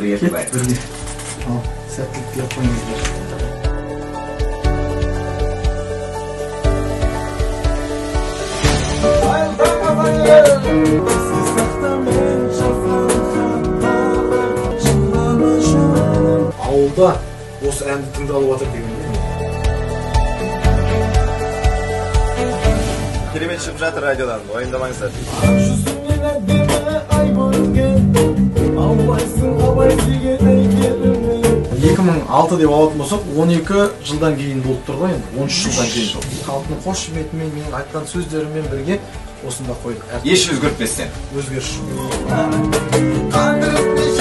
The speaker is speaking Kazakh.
бірге тұрайық. Бірге. Сәттілік тілеп қойыңыздар. Ауылда осы әнді тыңдалып жатыр деген. Керемет шығып жатыр радиодан, уайымдамаңыздар. 2006 деп алатын болсақ, 12 жылдан кейін болып тұр ғой енді, 13 жылдан кейін. Халықтың қошеметімен, менің айтқан сөздеріммен бірге осында қойдық. Еш өзгертпестен. Өзгеріс.